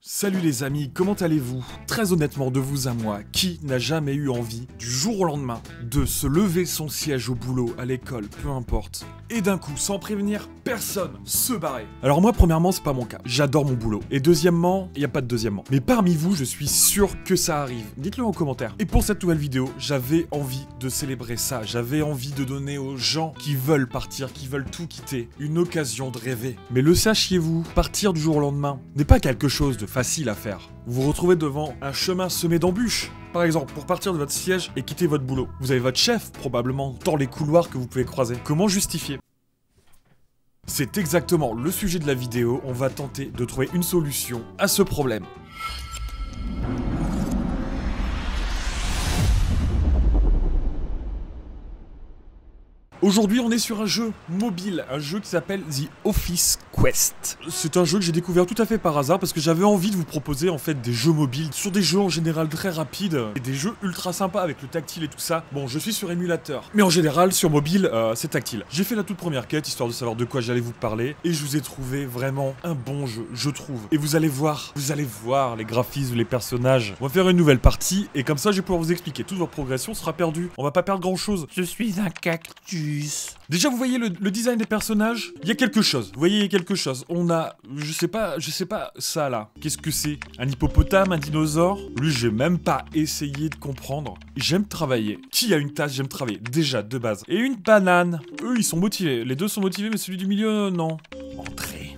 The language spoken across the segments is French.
Salut les amis, comment allez-vous? Très honnêtement, de vous à moi, qui n'a jamais eu envie, du jour au lendemain, de se lever son siège au boulot, à l'école, peu importe, et d'un coup, sans prévenir personne, se barrer? Alors moi, premièrement, c'est pas mon cas. J'adore mon boulot. Et deuxièmement, il n'y a pas de deuxièmement. Mais parmi vous, je suis sûr que ça arrive. Dites-le en commentaire. Et pour cette nouvelle vidéo, j'avais envie de célébrer ça. J'avais envie de donner aux gens qui veulent partir, qui veulent tout quitter, une occasion de rêver. Mais le sachiez-vous, partir du jour au lendemain n'est pas quelque chose de facile à faire. Vous vous retrouvez devant un chemin semé d'embûches. Par exemple, pour partir de votre siège et quitter votre boulot. Vous avez votre chef, probablement, dans les couloirs que vous pouvez croiser. Comment justifier? C'est exactement le sujet de la vidéo. On va tenter de trouver une solution à ce problème. Aujourd'hui, on est sur un jeu mobile, un jeu qui s'appelle The Office Quest. C'est un jeu que j'ai découvert tout à fait par hasard parce que j'avais envie de vous proposer en fait des jeux mobiles sur des jeux en général très rapides et des jeux ultra sympas avec le tactile et tout ça. Bon, je suis sur émulateur, mais en général sur mobile, c'est tactile. J'ai fait la toute première quête histoire de savoir de quoi j'allais vous parler et je vous ai trouvé vraiment un bon jeu, je trouve. Et vous allez voir les graphismes, les personnages. On va faire une nouvelle partie et comme ça, je vais pouvoir vous expliquer. Toute votre progression sera perdue. On va pas perdre grand chose. Je suis un cactus. Déjà, vous voyez le design des personnages? Il y a quelque chose. Vous voyez, il y a quelque chose. On a, je sais pas, ça là. Qu'est-ce que c'est? Un hippopotame, un dinosaure? Lui, j'ai même pas essayé de comprendre. J'aime travailler. Qui a une tâche? J'aime travailler. Déjà, de base. Et une banane. Eux, ils sont motivés. Les deux sont motivés, mais celui du milieu, non. Entrée.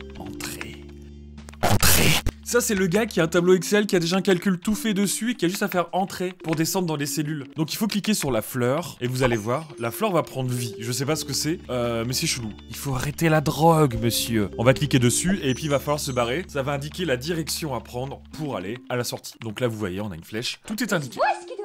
Ça, c'est le gars qui a un tableau Excel, qui a déjà un calcul tout fait dessus et qui a juste à faire entrer pour descendre dans les cellules. Donc, il faut cliquer sur la fleur et vous allez voir, la fleur va prendre vie. Je sais pas ce que c'est, mais c'est chelou. Il faut arrêter la drogue, monsieur. On va cliquer dessus et puis il va falloir se barrer. Ça va indiquer la direction à prendre pour aller à la sortie. Donc là, vous voyez, on a une flèche. Tout est indiqué.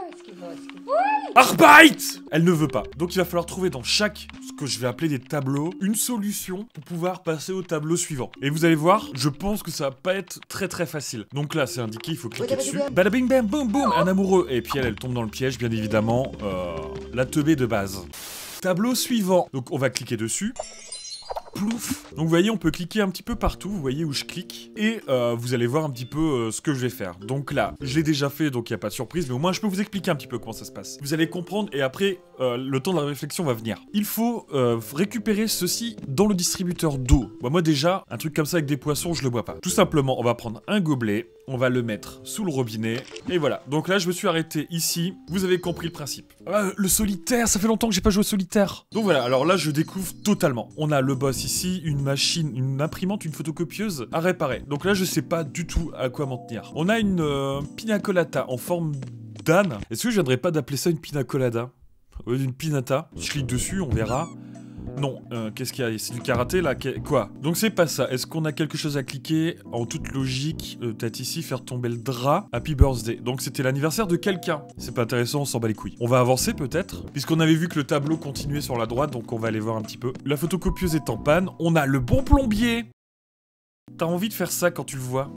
Arbeit! Elle ne veut pas. Donc il va falloir trouver dans chaque, ce que je vais appeler des tableaux, une solution pour pouvoir passer au tableau suivant. Et vous allez voir, je pense que ça va pas être très facile. Donc là, c'est indiqué, il faut cliquer dessus. Badabing bam boum boum, un amoureux. Et puis elle tombe dans le piège, bien évidemment. La teubée de base. Tableau suivant. Donc on va cliquer dessus. Plouf. Donc vous voyez, on peut cliquer un petit peu partout, vous voyez où je clique, et vous allez voir un petit peu ce que je vais faire. Donc là, je l'ai déjà fait, donc il n'y a pas de surprise, mais au moins je peux vous expliquer un petit peu comment ça se passe. Vous allez comprendre, et après, le temps de la réflexion va venir. Il faut récupérer ceci dans le distributeur d'eau. Bah, moi déjà, un truc comme ça avec des poissons, je le bois pas. Tout simplement, on va prendre un gobelet, on va le mettre sous le robinet, et voilà. Donc là, je me suis arrêté ici, vous avez compris le principe. Le solitaire, ça fait longtemps que j'ai pas joué au solitaire. Donc voilà, alors là, je découvre totalement. On a le boss ici, une machine, une imprimante, une photocopieuse à réparer. Donc là, je sais pas du tout à quoi m'en tenir. On a une pina colada en forme d'âne. Est-ce que je viendrais pas d'appeler ça une pina colada? Une pinata. Je clique dessus, on verra. Non, qu'est-ce qu'il y a? C'est du karaté là? Quoi? Donc c'est pas ça. Est-ce qu'on a quelque chose à cliquer? En toute logique, peut-être ici, faire tomber le drap. Happy birthday. Donc c'était l'anniversaire de quelqu'un. C'est pas intéressant, on s'en bat les couilles. On va avancer peut-être, puisqu'on avait vu que le tableau continuait sur la droite, donc on va aller voir un petit peu. La photocopieuse est en panne. On a le bon plombier. T'as envie de faire ça quand tu le vois?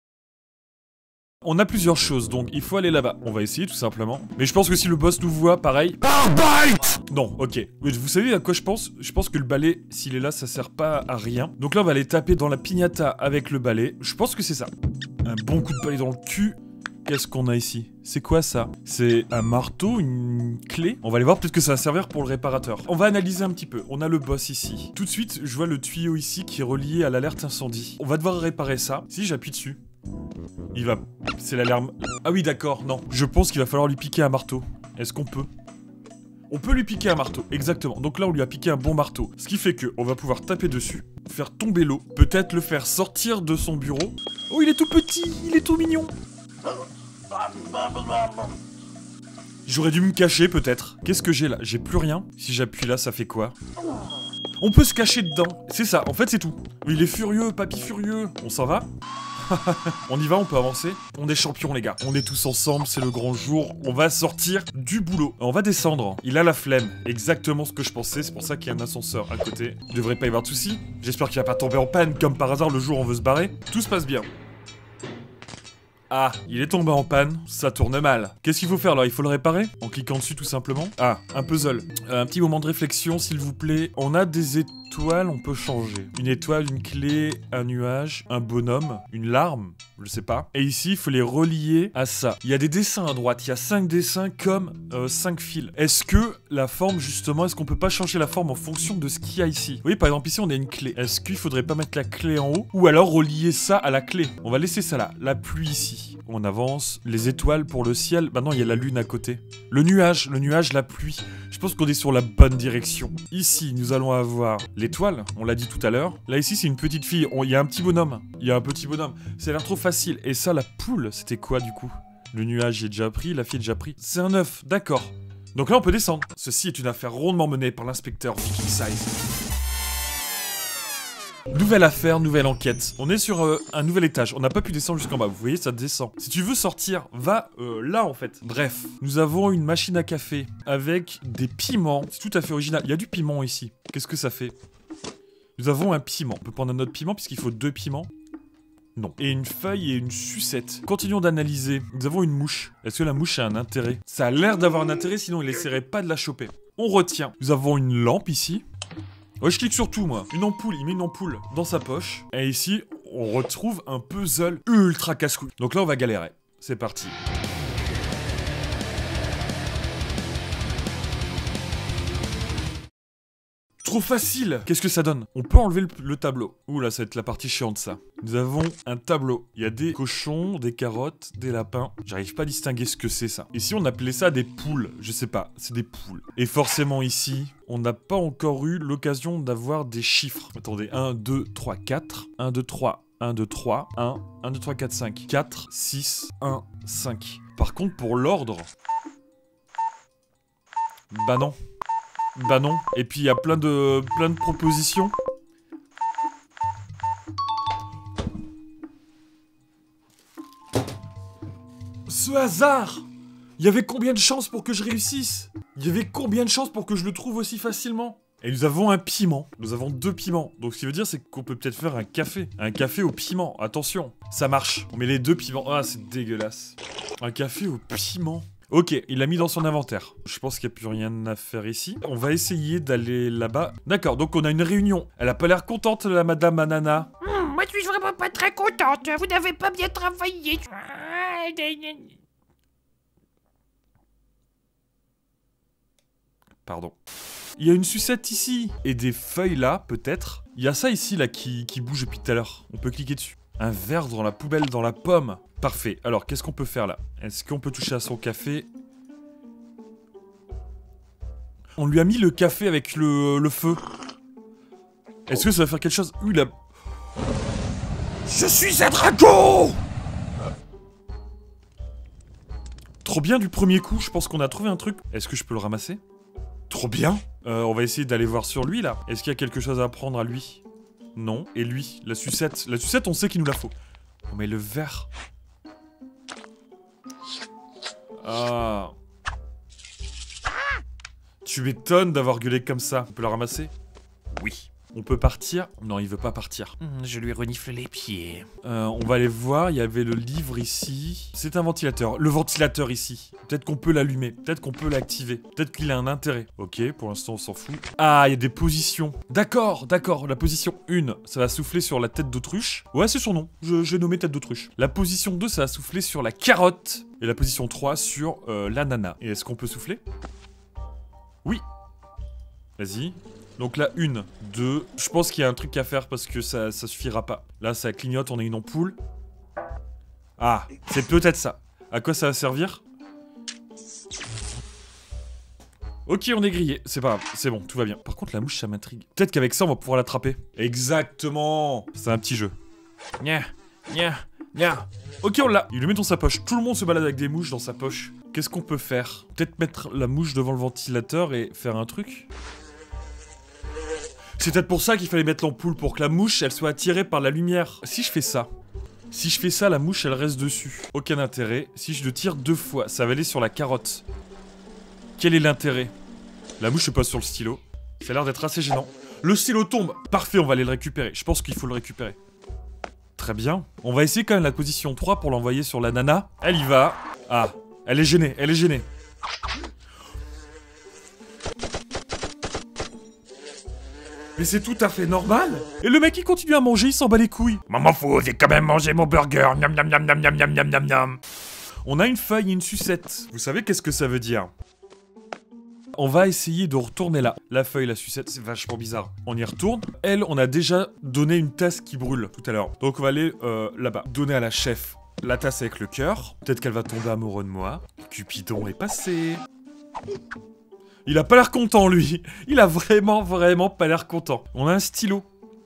On a plusieurs choses, donc il faut aller là-bas. On va essayer tout simplement. Mais je pense que si le boss nous voit, pareil... Non, ok. Mais vous savez à quoi je pense? Je pense que le balai, s'il est là, ça sert pas à rien. Donc là, on va aller taper dans la piñata avec le balai. Je pense que c'est ça. Un bon coup de balai dans le cul. Qu'est-ce qu'on a ici? C'est quoi ça? C'est un marteau, une clé? On va aller voir, peut-être que ça va servir pour le réparateur. On va analyser un petit peu. On a le boss ici. Tout de suite, je vois le tuyau ici qui est relié à l'alerte incendie. On va devoir réparer ça. Si j'appuie dessus... Il va... C'est l'alarme... Ah oui, d'accord, non. Je pense qu'il va falloir lui piquer un marteau. Est-ce qu'on peut? On peut lui piquer un marteau, exactement. Donc là, on lui a piqué un bon marteau. Ce qui fait que on va pouvoir taper dessus, faire tomber l'eau, peut-être le faire sortir de son bureau. Oh, il est tout petit, il est tout mignon. J'aurais dû me cacher, peut-être. Qu'est-ce que j'ai là? J'ai plus rien. Si j'appuie là, ça fait quoi? On peut se cacher dedans. C'est ça, en fait, c'est tout. Il est furieux, papy furieux. On s'en va? On y va, on peut avancer. On est champions les gars. On est tous ensemble, c'est le grand jour. On va sortir du boulot. On va descendre. Il a la flemme. Exactement ce que je pensais. C'est pour ça qu'il y a un ascenseur à côté. Il devrait pas y avoir de soucis. J'espère qu'il va pas tomber en panne comme par hasard le jour où on veut se barrer. Tout se passe bien. Ah, il est tombé en panne, ça tourne mal. Qu'est-ce qu'il faut faire alors? Il faut le réparer? En cliquant dessus tout simplement. Ah, un puzzle. Un petit moment de réflexion s'il vous plaît. On a des étoiles, on peut changer. Une étoile, une clé, un nuage, un bonhomme, une larme, je sais pas. Et ici, il faut les relier à ça. Il y a des dessins à droite, il y a 5 dessins comme 5 fils. Est-ce que la forme justement, est-ce qu'on peut pas changer la forme en fonction de ce qu'il y a ici? Vous voyez par exemple ici on a une clé. Est-ce qu'il faudrait pas mettre la clé en haut? Ou alors relier ça à la clé? On va laisser ça là, la pluie ici. On avance, les étoiles pour le ciel. Maintenant il y a la lune à côté. Le nuage, la pluie. Je pense qu'on est sur la bonne direction. Ici nous allons avoir l'étoile, on l'a dit tout à l'heure. Là ici c'est une petite fille, il y a un petit bonhomme. Il y a un petit bonhomme. Ça a l'air trop facile. Et ça la poule, c'était quoi du coup? Le nuage est déjà pris, la fille est déjà pris. C'est un œuf, d'accord. Donc là on peut descendre. Ceci est une affaire rondement menée par l'inspecteur Viking Size. Nouvelle affaire, nouvelle enquête. On est sur un nouvel étage. On n'a pas pu descendre jusqu'en bas. Vous voyez, ça descend. Si tu veux sortir, va là en fait. Bref, nous avons une machine à café avec des piments. C'est tout à fait original. Il y a du piment ici. Qu'est-ce que ça fait? Nous avons un piment. On peut prendre un autre piment puisqu'il faut 2 piments. Non. Et une feuille et une sucette. Continuons d'analyser. Nous avons une mouche. Est-ce que la mouche a un intérêt? Ça a l'air d'avoir un intérêt, sinon il essaierait pas de la choper. On retient. Nous avons une lampe ici. Ouais, je clique sur tout, moi. Une ampoule, il met une ampoule dans sa poche. Et ici, on retrouve un puzzle ultra casse-couille. Donc là, on va galérer. C'est parti. Trop facile! Qu'est-ce que ça donne? On peut enlever le tableau. Ouh là, ça va être la partie chiante, ça. Nous avons un tableau. Il y a des cochons, des carottes, des lapins. J'arrive pas à distinguer ce que c'est, ça. Ici, on appelait ça des poules. Je sais pas, c'est des poules. Et forcément, ici, on n'a pas encore eu l'occasion d'avoir des chiffres. Attendez, 1, 2, 3, 4. 1, 2, 3. 1, 2, 3. 1, 1, 2, 3, 4, 5. 4, 6, 1, 5. Par contre, pour l'ordre... Bah non. Bah non. Et puis il y a plein de propositions. Ce hasard! Il y avait combien de chances pour que je réussisse? Il y avait combien de chances pour que je le trouve aussi facilement? Et nous avons un piment. Nous avons 2 piments. Donc ce qui veut dire c'est qu'on peut peut-être faire un café. Un café au piment. Attention. Ça marche. On met les 2 piments. Ah, c'est dégueulasse. Un café au piment. Ok, il l'a mis dans son inventaire. Je pense qu'il n'y a plus rien à faire ici. On va essayer d'aller là-bas. D'accord, donc on a une réunion. Elle a pas l'air contente, la madame Anana. Moi, je suis vraiment pas très contente. Vous n'avez pas bien travaillé. Pardon. Il y a une sucette ici. Et des feuilles là, peut-être. Il y a ça ici, là, qui bouge depuis tout à l'heure. On peut cliquer dessus. Un verre dans la poubelle, dans la pomme. Parfait. Alors, qu'est-ce qu'on peut faire là? Est-ce qu'on peut toucher à son café? On lui a mis le café avec le feu. Est-ce que ça va faire quelque chose? Il a... Je suis un dragon! Trop bien du premier coup, je pense qu'on a trouvé un truc. Est-ce que je peux le ramasser? Trop bien! On va essayer d'aller voir sur lui, là. Est-ce qu'il y a quelque chose à apprendre à lui? Non. Et lui, la sucette. La sucette, on sait qu'il nous la faut. On met le verre. Ah. Tu m'étonnes d'avoir gueulé comme ça. On peut le ramasser? Oui. On peut partir? Non, il veut pas partir. Je lui renifle les pieds. On va aller voir, il y avait le livre ici. C'est un ventilateur. Le ventilateur ici. Peut-être qu'on peut l'allumer. Peut-être qu'on peut l'activer. Peut-être qu'il a un intérêt. Ok, pour l'instant on s'en fout. Ah, il y a des positions. D'accord, d'accord. La position 1, ça va souffler sur la tête d'autruche. Ouais, c'est son nom. J'ai nommé tête d'autruche. La position 2, ça va souffler sur la carotte. Et la position 3 sur l'ananas. Et est-ce qu'on peut souffler? Oui. Vas-y. Donc là, 1, 2... Je pense qu'il y a un truc à faire parce que ça suffira pas. Là, ça clignote, on a une ampoule. Ah, c'est peut-être ça. À quoi ça va servir? Ok, on est grillé. C'est pas grave, c'est bon, tout va bien. Par contre, la mouche, ça m'intrigue. Peut-être qu'avec ça, on va pouvoir l'attraper. Exactement. C'est un petit jeu. Nya, nya, nya. Ok, on l'a. Il le met dans sa poche. Tout le monde se balade avec des mouches dans sa poche. Qu'est-ce qu'on peut faire? Peut-être mettre la mouche devant le ventilateur et faire un truc? C'est peut-être pour ça qu'il fallait mettre l'ampoule, pour que la mouche, elle soit attirée par la lumière. Si je fais ça, la mouche, elle reste dessus. Aucun intérêt. Si je le tire 2 fois, ça va aller sur la carotte. Quel est l'intérêt? La mouche se pose sur le stylo. Ça a l'air d'être assez gênant. Le stylo tombe. Parfait, on va aller le récupérer. Je pense qu'il faut le récupérer. Très bien. On va essayer quand même la position 3 pour l'envoyer sur la nana. Elle y va. Ah, elle est gênée, elle est gênée. Mais c'est tout à fait normal. Et le mec il continue à manger, il s'en bat les couilles. Maman fou, j'ai quand même mangé mon burger. Miam miam miam miam miam miam miam miam miam. On a une feuille et une sucette. Vous savez qu'est-ce que ça veut dire? On va essayer de retourner là. La feuille, la sucette, c'est vachement bizarre. On y retourne. Elle, on a déjà donné une tasse qui brûle tout à l'heure. Donc on va aller là-bas. Donner à la chef la tasse avec le cœur. Peut-être qu'elle va tomber amoureuse de moi. Cupidon est passé. Il a pas l'air content, lui. Il a vraiment pas l'air content. On a un stylo.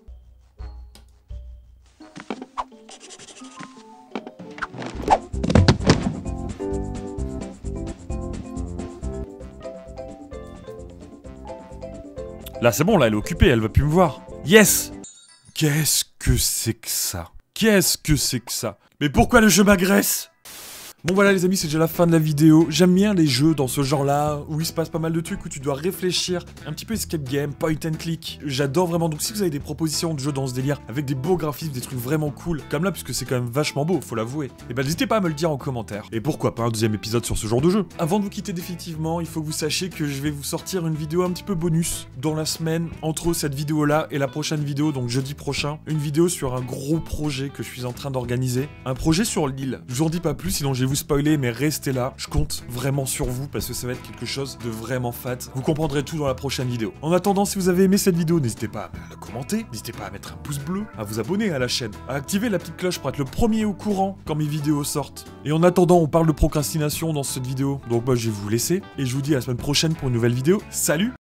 Là, c'est bon, là, elle est occupée, elle va plus me voir. Yes! Qu'est-ce que c'est que ça? Qu'est-ce que c'est que ça? Mais pourquoi le jeu m'agresse? Bon voilà les amis, c'est déjà la fin de la vidéo. J'aime bien les jeux dans ce genre-là, où il se passe pas mal de trucs, où tu dois réfléchir. Un petit peu escape game, point and click. J'adore vraiment, donc si vous avez des propositions de jeux dans ce délire, avec des beaux graphismes, des trucs vraiment cool, comme là, puisque c'est quand même vachement beau, faut l'avouer, et ben n'hésitez pas à me le dire en commentaire. Et pourquoi pas un deuxième épisode sur ce genre de jeu. Avant de vous quitter définitivement, il faut que vous sachiez que je vais vous sortir une vidéo un petit peu bonus dans la semaine, entre cette vidéo-là et la prochaine vidéo, donc jeudi prochain. Une vidéo sur un gros projet que je suis en train d'organiser. Un projet sur l'île. Je vous en dis pas plus, sinon je vais vous spoiler, mais restez là, je compte vraiment sur vous parce que ça va être quelque chose de vraiment fat. Vous comprendrez tout dans la prochaine vidéo. En attendant, si vous avez aimé cette vidéo, n'hésitez pas à la commenter, n'hésitez pas à mettre un pouce bleu, à vous abonner à la chaîne, à activer la petite cloche pour être le premier au courant quand mes vidéos sortent. Et en attendant, on parle de procrastination dans cette vidéo, donc moi je vais vous laisser et je vous dis à la semaine prochaine pour une nouvelle vidéo. Salut!